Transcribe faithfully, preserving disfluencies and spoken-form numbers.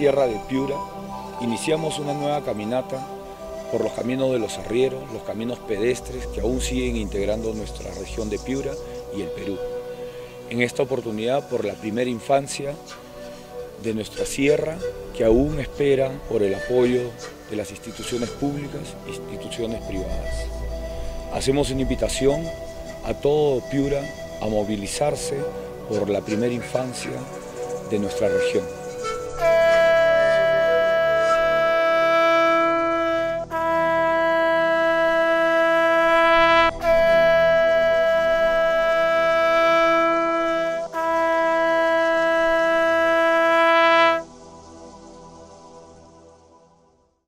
Sierra de Piura, iniciamos una nueva caminata por los caminos de los arrieros, los caminos pedestres que aún siguen integrando nuestra región de Piura y el Perú. En esta oportunidad por la primera infancia de nuestra sierra, que aún espera por el apoyo de las instituciones públicas e instituciones privadas. Hacemos una invitación a todo Piura a movilizarse por la primera infancia de nuestra región.